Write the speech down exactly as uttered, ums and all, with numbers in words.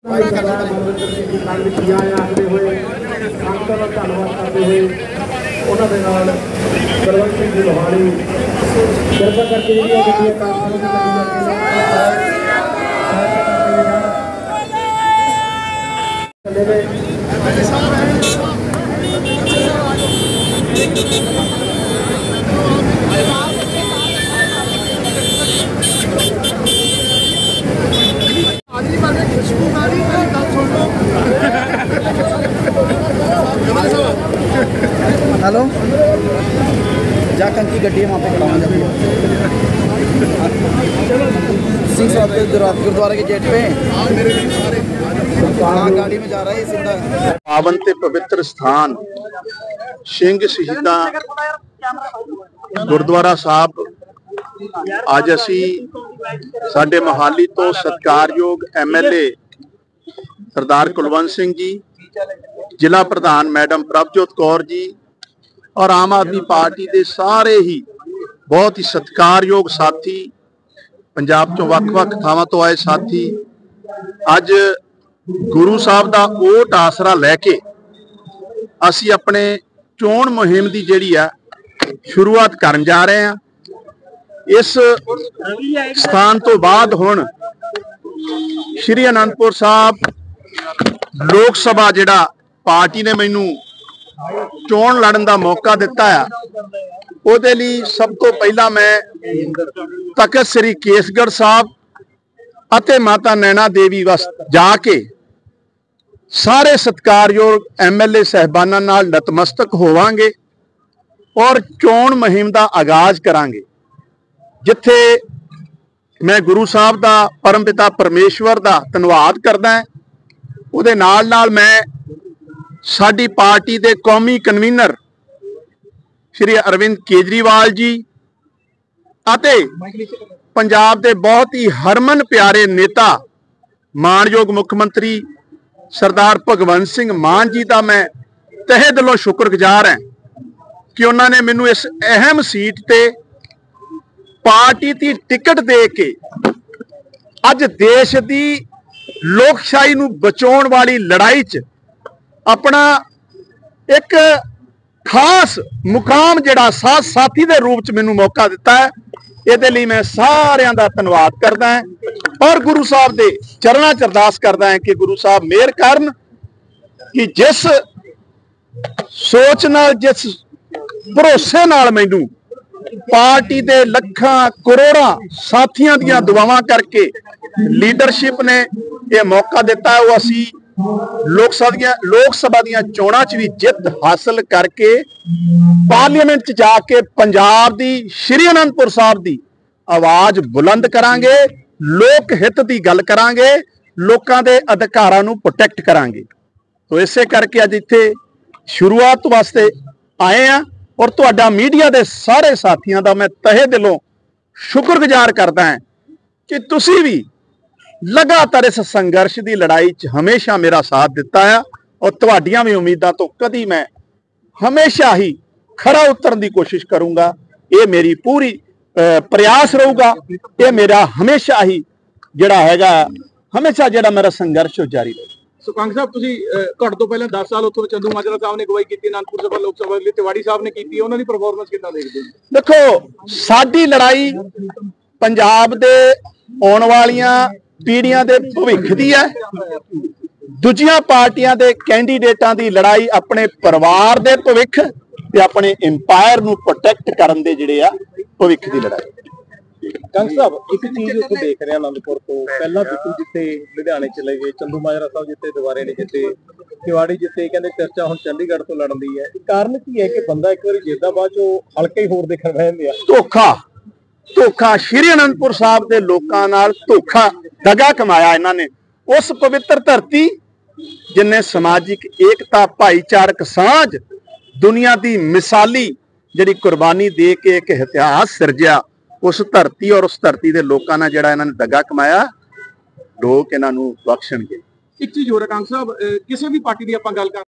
Hello जाकर की गड्डी वहाँ पे खड़ा जाती है सिंह साहब के गुरुद्वारे के गेट पे हाँ गाड़ी में जा रहा है सीधा पावन ते पवित्र स्थान सिंह शहीदा गुरुद्वारा साहब आज असी साडे मोहाली तो सत्कारयोग M L A Sardar Kulwant Singh ji, जिला प्रधान मैडम प्रभजोत कौर जी और आम आदमी पार्टी के सारे ही बहुत ही सत्कारयोग साथी पंजाब चों वख-वख थावां तो आए साथी अज गुरु साहब का ओट आसरा लैके असी अपने चोण मुहिम की जिहड़ी आ शुरुआत करन जा रहे हैं। इस स्थान तो बाद हुण श्री आनंदपुर साहब लोक सभा जिहड़ा पार्टी ने मैनू चोण लड़न का मौका दिता है, उहदे लई सब तो पहला मैं तखत श्री केसगढ़ साहब अते माता नैना देवी वस जाके सारे सत्कारयोग एम एल ए साहबाना नाल नतमस्तक होवांगे और चोण मुहिम का आगाज करांगे, जिथे मैं गुरु साहब का परम पिता परमेश्वर का धन्यवाद करदा है। उहदे नाल नाल मैं साडी पार्टी के कौमी कन्वीनर श्री अरविंद केजरीवाल जी अते पंजाब के बहुत ही हरमन प्यारे नेता मानयोग मुख्यमंत्री सरदार भगवंत सिंह मान जी का मैं तहे दिलों शुक्रगुजार है कि उन्होंने मैनू इस अहम सीट ते पार्टी की टिकट दे के अज देश की लोकशाही नू बचाउण वाली लड़ाई च अपना एक खास मुकाम जिहड़ा साथ साथी के रूप च मैनू मौका दिता है। इहदे लई मैं सारियां दा धन्नवाद करदा हां और गुरु साहब दे चरणां च अरदास करदा हां कि गुरु साहब मेहर करन कि जिस सोच नाल जिस भरोसे नाल मैनू पार्टी दे लखां करोड़ां साथियां दियां दुआवां करके लीडरशिप ने यह मौका दिता है, वो असी लोक सभा लोक सभा दियां चोणां च भी जित हासिल करके पार्लीमेंट च जाके पंजाब दी श्री आनंदपुर साहब दी आवाज बुलंद करांगे, लोक हित दी गल करांगे, लोकां दे अधिकारां नूं प्रोटैक्ट करांगे। तो इसे करके अज इत्थे शुरुआत वास्ते आए हैं और तुहाडा मीडिया दे सारे साथियों का मैं तहे दिलों शुक्रगुजार करदा हां कि तुसीं भी लगातार इस संघर्ष की लड़ाई च हमेशा मेरा साथ दिता है और तुहाडियां भी उम्मीदां तो कदी मैं हमेशा ही खरा उतरन की कोशिश करूंगा। ये मेरी पूरी प्रयास रहूगा, ये मेरा हमेशा ही जिहड़ा हैगा हमेशा जिहड़ा मेरा संघर्ष जारी रहेगा। सुखंग साहब तुसीं घट तो पहले दस साल उत्थों चंदू माजरा साहब ने अगवाई की, आनंदपुर सभा लोक सभा तिवाड़ी साहब ने की, उन्होंने परफॉर्मेंस कितना देखते हो? देखो साडी लड़ाई पंजाब दे आने वालियां पीढ़ियां दे भविख दी है, दूजियां पार्टियां दे कैंडीडेटां दी लड़ाई अपने परिवार दे भविख ते अपने इंपायर नूं प्रोटैक्ट करन दे जिहड़े आ भविख दी लड़ाई। कंग साहब एक चीज उत्थे देख रहे हैं आनंदपुर तो पहला बिल्कुल जिते लुधियाने चले गए, चंदू माजरा साहब जिते दोबारे नहीं जिते, तिवाड़ी जिते कहते चर्चा हुण चंडीगढ़ तो लड़न दी है। कारण की है कि बंदा एक बार जिद्दा बाद चो हल्के ही होर देखण रह जांदे आ। धोखा धोखा श्री आनंदपुर साहब के लोकां नाल धोखा दगा कमाया इन्हां ने। उस पवित्र धरती जिन्हें समाजिक एकता भाईचारक सांझ दुनिया की मिसाली जिहड़ी कुर्बानी दे के एक इतिहास सिरजिया, उस धरती और उस धरती के लोगों ने जिहड़ा इन्हां ने दगा कमाया, लोग इन्हां नूं बख्शणगे। एक चीज हो रहा कंग साहब, किसी भी पार्टी की आपां गल